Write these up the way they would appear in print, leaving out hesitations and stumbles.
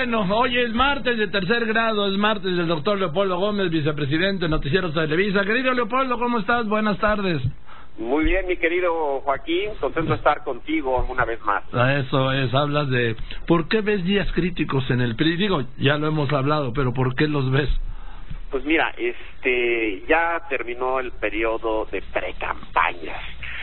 Bueno, hoy es martes de tercer grado, es martes del doctor Leopoldo Gómez, vicepresidente de Noticieros Televisa. Querido Leopoldo, ¿cómo estás? Buenas tardes. Muy bien, mi querido Joaquín, contento de estar contigo una vez más. Eso es, hablas de... ¿Por qué ves días críticos en el PRI? Digo, ya lo hemos hablado, pero ¿por qué los ves? Pues mira, ya terminó el periodo de precampañas.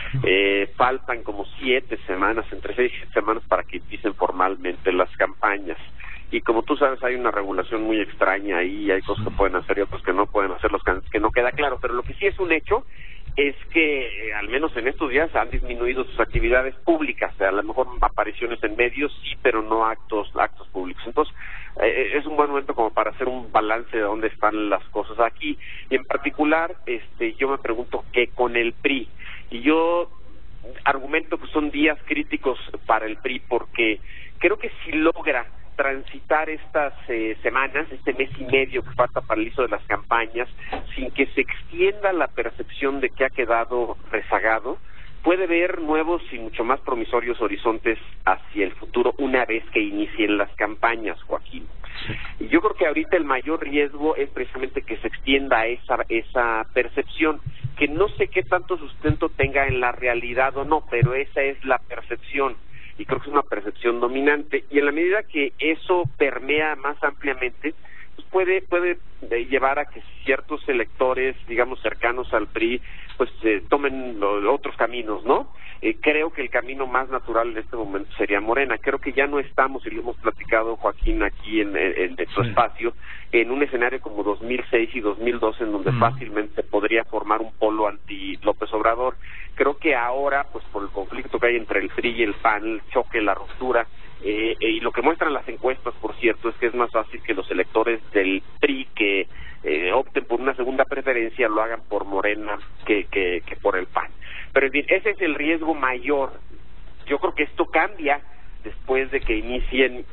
Faltan como 7 semanas, entre 6 y 7 semanas para que empiecen formalmente las campañas. Y como tú sabes, hay una regulación muy extraña ahí, hay cosas que pueden hacer y otras que no pueden hacer, que no queda claro. Pero lo que sí es un hecho es que, al menos en estos días, han disminuido sus actividades públicas. A lo mejor apariciones en medios, sí, pero no actos públicos. Entonces, es un buen momento como para hacer un balance de dónde están las cosas aquí. Y en particular, yo me pregunto qué con el PRI. Y yo argumento que son días críticos para el PRI porque creo que si logra transitar estas semanas, este mes y medio que falta para el inicio de las campañas, sin que se extienda la percepción de que ha quedado rezagado, puede ver nuevos y mucho más promisorios horizontes hacia el futuro una vez que inicien las campañas, Joaquín. Y yo creo que ahorita el mayor riesgo es precisamente que se extienda esa percepción, que no sé qué tanto sustento tenga en la realidad o no, pero esa es la percepción. Y creo que es una percepción dominante, y en la medida que eso permea más ampliamente, pues puede llevar a que ciertos electores, digamos, cercanos al PRI, pues tomen otros caminos, ¿no? Creo que el camino más natural en este momento sería Morena. Creo que ya no estamos, y lo hemos platicado, Joaquín, aquí en tu espacio, en un escenario como 2006 y 2012, en donde fácilmente se podría formar un polo anti-López Obrador. Creo que ahora, pues por el conflicto que hay entre el PRI y el PAN, el choque, la ruptura, y lo que muestran las encuestas, por cierto, es que es más fácil que los electores del PRI que opten por una segunda preferencia lo hagan por Morena que por el PAN. Pero en fin, ese es el riesgo mayor. Yo creo que esto cambia después de que inicien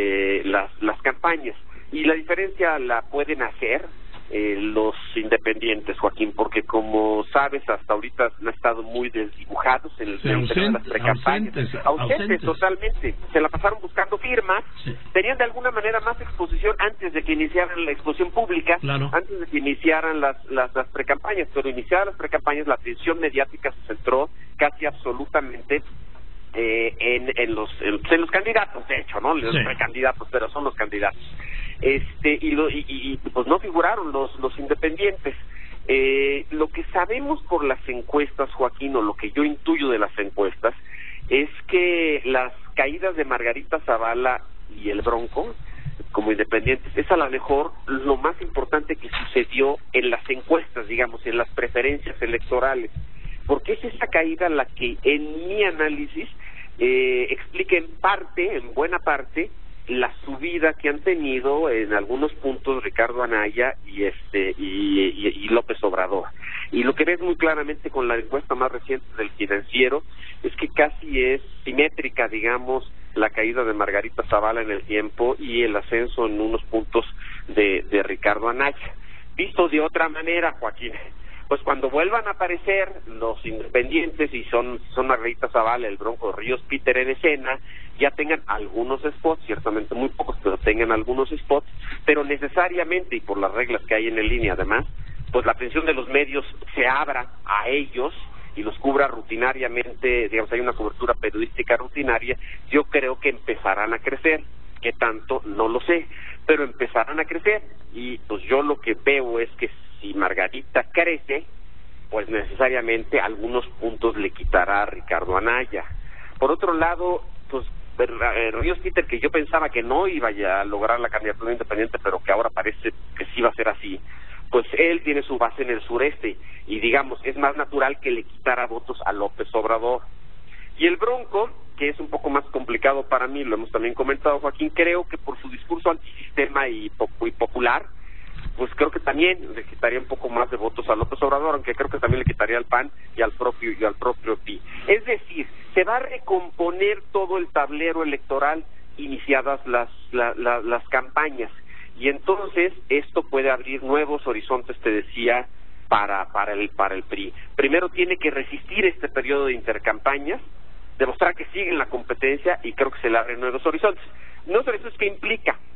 las campañas, y la diferencia la pueden hacer los independientes, Joaquín, porque como sabes, hasta ahorita han estado muy desdibujados en el tema de las precampañas. Ausentes totalmente. Se la pasaron buscando firmas, tenían de alguna manera más exposición antes de que iniciaran la exposición pública, antes de que iniciaran las precampañas, pero iniciadas las precampañas, la atención mediática se centró casi absolutamente en los candidatos, de hecho, ¿no? Los precandidatos, pero son los candidatos. Y pues no figuraron los independientes. Lo que sabemos por las encuestas, Joaquín, o lo que yo intuyo de las encuestas, es que las caídas de Margarita Zavala y el Bronco como independientes es a lo mejor lo más importante que sucedió en las encuestas, digamos, en las preferencias electorales, porque es esa caída la que en mi análisis explica en buena parte, la subida que han tenido en algunos puntos Ricardo Anaya y López Obrador. Y lo que ves muy claramente con la encuesta más reciente del Financiero es que casi es simétrica, digamos, la caída de Margarita Zavala en el tiempo y el ascenso en unos puntos de Ricardo Anaya. Visto de otra manera, Joaquín, pues cuando vuelvan a aparecer los independientes, y son Margarita Zavala, el Bronco, Ríos Peter en escena, ya tengan algunos spots, ciertamente muy pocos, pero tengan algunos spots, pero necesariamente, y por las reglas que hay en línea además, pues la atención de los medios se abra a ellos y los cubra rutinariamente, digamos, hay una cobertura periodística rutinaria. Yo creo que empezarán a crecer. ¿Qué tanto? No lo sé, pero empezarán a crecer, y pues yo lo que veo es que si Margarita crece, pues necesariamente algunos puntos le quitará a Ricardo Anaya. Por otro lado, pues Ríos Peter, que yo pensaba que no iba a lograr la candidatura independiente, pero que ahora parece que sí va a ser así, pues él tiene su base en el sureste, y digamos, es más natural que le quitara votos a López Obrador. Y el Bronco, que es un poco más complicado para mí, lo hemos también comentado, Joaquín, creo que por su discurso antisistema y popular, pues creo que también le quitaría un poco más de votos a López Obrador, aunque creo que también le quitaría al PAN y al propio PRI. Es decir, se va a recomponer todo el tablero electoral iniciadas las campañas, y entonces esto puede abrir nuevos horizontes, te decía, para el PRI. Primero tiene que resistir este periodo de intercampañas, demostrar que sigue en la competencia, y creo que se le abren nuevos horizontes. Nuevos horizontes que implica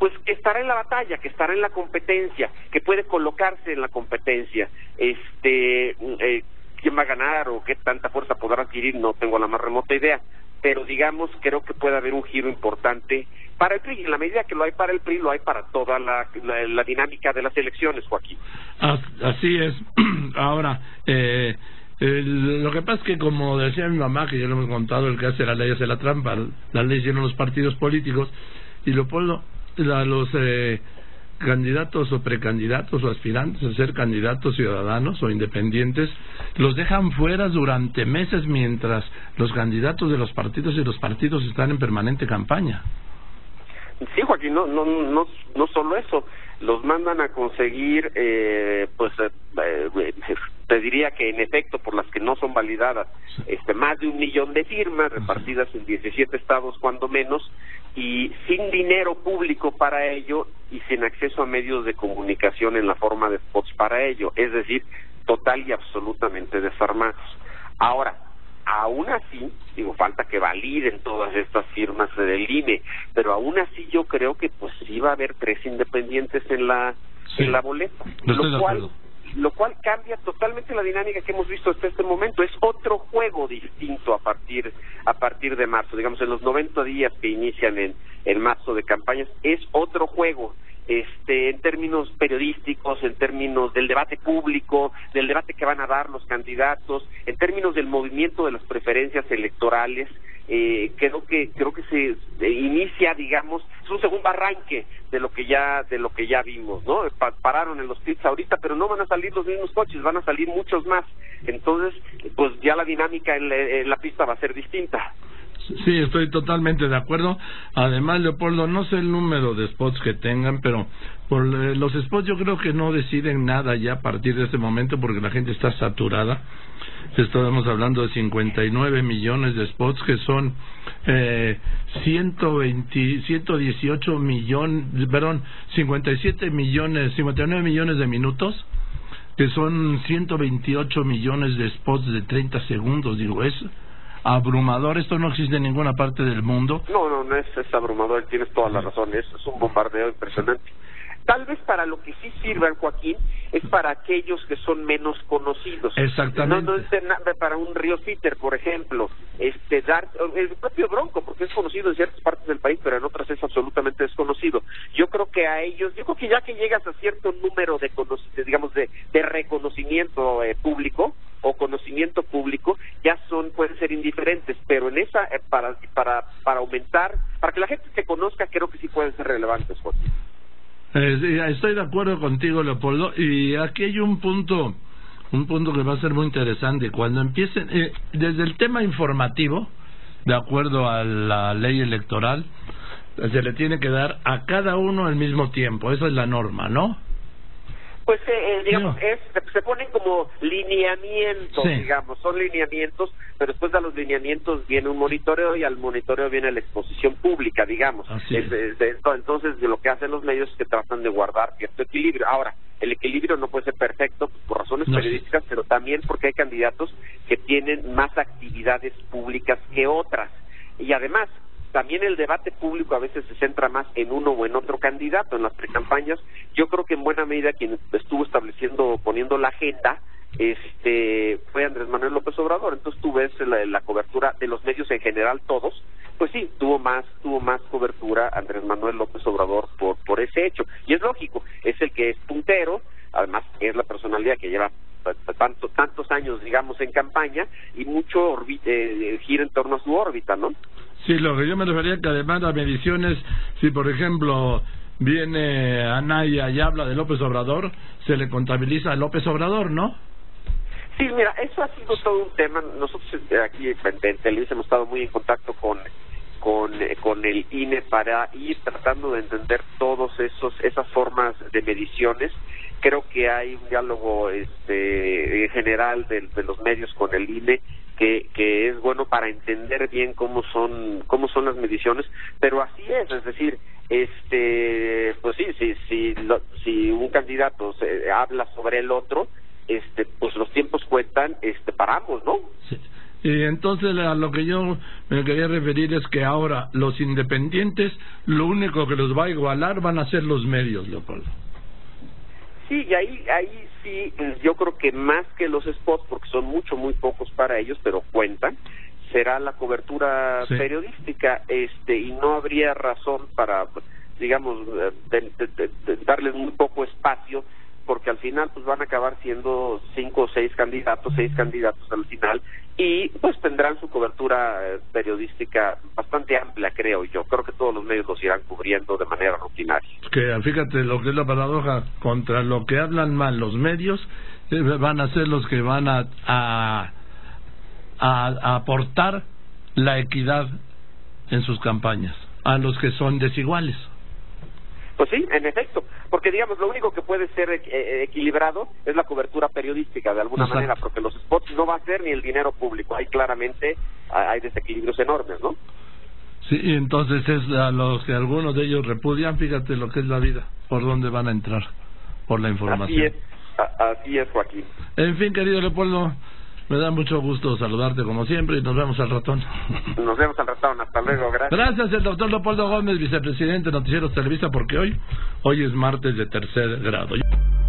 pues que estará en la batalla, que estará en la competencia, que puede colocarse en la competencia. ¿Quién va a ganar o qué tanta fuerza podrá adquirir? No tengo la más remota idea, pero digamos, creo que puede haber un giro importante para el PRI, y en la medida que lo hay para el PRI, lo hay para toda la dinámica de las elecciones, Joaquín. Así es. Ahora, lo que pasa es que, como decía mi mamá, que ya lo hemos contado, el que hace la ley hace la trampa. La ley hicieron los partidos políticos, y los candidatos o precandidatos o aspirantes a ser candidatos ciudadanos o independientes los dejan fuera durante meses, mientras los candidatos de los partidos y los partidos están en permanente campaña. Sí, Joaquín, no solo eso, los mandan a conseguir, te diría que en efecto, por las que no son validadas, más de 1 millón de firmas repartidas en 17 estados cuando menos, y sin dinero público para ello y sin acceso a medios de comunicación en la forma de spots para ello, es decir, total y absolutamente desarmados. Ahora, aún así, falta que validen todas estas firmas del INE, pero aún así yo creo que pues sí va a haber 3 independientes en la boleta, lo cual cambia totalmente la dinámica que hemos visto hasta este momento. Es otro juego distinto a partir de marzo, digamos, en los 90 días que inician en marzo de campañas, es otro juego. En términos periodísticos, en términos del debate público, del debate que van a dar los candidatos, en términos del movimiento de las preferencias electorales, creo que se inicia, digamos, es un segundo arranque de lo que ya vimos, ¿no? Pararon en los pits ahorita, pero no van a salir los mismos coches, van a salir muchos más. Entonces, pues ya la dinámica en la pista va a ser distinta. Sí, estoy totalmente de acuerdo. Además, Leopoldo, no sé el número de spots que tengan, pero por los spots yo creo que no deciden nada ya a partir de ese momento, porque la gente está saturada. Estamos hablando de 59 millones de spots, que son 59 millones de minutos, que son 128 millones de spots de 30 segundos. Es abrumador, esto no existe en ninguna parte del mundo. No es abrumador, tienes toda la razón, es un bombardeo impresionante. Tal vez para lo que sí sirvan, Joaquín, es para aquellos que son menos conocidos. Exactamente. No es para un Río Fiter, por ejemplo, dar el propio Bronco, porque es conocido en ciertas partes del país, pero en otras es absolutamente desconocido. Yo creo que ya que llegas a cierto número de reconocimiento público o conocimiento público, ya pueden ser indiferentes, pero en esa para aumentar, para que la gente se conozca, creo que sí pueden ser relevantes, Joaquín. Estoy de acuerdo contigo, Leopoldo, y aquí hay un punto que va a ser muy interesante. Cuando empiecen, desde el tema informativo, de acuerdo a la ley electoral, se le tiene que dar a cada uno al mismo tiempo. Esa es la norma, ¿no? Pues se ponen como lineamientos, digamos, son lineamientos, pero después de los lineamientos viene un monitoreo, y al monitoreo viene la exposición pública, digamos. Entonces, lo que hacen los medios es que tratan de guardar cierto equilibrio. Ahora, el equilibrio no puede ser perfecto por razones periodísticas, pero también porque hay candidatos que tienen más actividades públicas que otras. Y además, también el debate público a veces se centra más en uno o en otro candidato. En las precampañas, yo creo que en buena medida quien estuvo poniendo la agenda, fue Andrés Manuel López Obrador. Entonces tú ves la cobertura de los medios en general, todos, pues sí, tuvo más cobertura Andrés Manuel López Obrador por ese hecho. Y es lógico, es el que es puntero, además es la personalidad que lleva tantos años, digamos, en campaña, y mucho gira en torno a su órbita, ¿no? Sí, lo que yo me refería, que además las mediciones, si por ejemplo viene Anaya y habla de López Obrador, se le contabiliza a López Obrador, ¿no? Sí, mira, eso ha sido todo un tema. Nosotros aquí en Televisa hemos estado muy en contacto con el INE para ir tratando de entender todos esas formas de mediciones. Creo que hay un diálogo en general de los medios con el INE que es bueno para entender bien cómo son las mediciones, pero así es decir, pues sí, si un candidato habla sobre el otro, pues los tiempos cuentan para ambos, ¿no? Y entonces a lo que yo me quería referir es que ahora los independientes, lo único que los va a igualar van a ser los medios, Leopoldo. Sí, y ahí sí, yo creo que más que los spots, porque son muy pocos para ellos, pero cuentan, será la cobertura periodística, y no habría razón para, digamos, darles muy poco espacio, porque al final pues van a acabar siendo 5 o 6 candidatos al final, y pues tendrán su cobertura periodística bastante amplia, creo yo. Creo que todos los medios los irán cubriendo de manera rutinaria. Que fíjate lo que es la paradoja, contra lo que hablan mal los medios, van a ser los que van a aportar la equidad en sus campañas, a los que son desiguales. Pues sí, en efecto, porque digamos, lo único que puede ser equilibrado es la cobertura periodística, de alguna manera, porque los spots no va a ser ni el dinero público, ahí claramente hay desequilibrios enormes, ¿no? Sí, y entonces es a los que algunos de ellos repudian, fíjate lo que es la vida, por dónde van a entrar, por la información. Así es, Joaquín. En fin, querido Leopoldo, me da mucho gusto saludarte como siempre y nos vemos al ratón. Nos vemos al ratón, hasta luego, gracias. Gracias, el doctor Leopoldo Gómez, vicepresidente de Noticieros Televisa, porque hoy es martes de tercer grado.